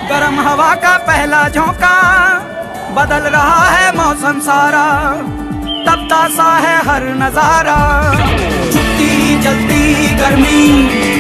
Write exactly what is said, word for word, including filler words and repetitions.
गर्म हवा का पहला झोंका, बदल रहा है मौसम सारा, तपता सा है हर नजारा। छुट्टी जलती गर्मी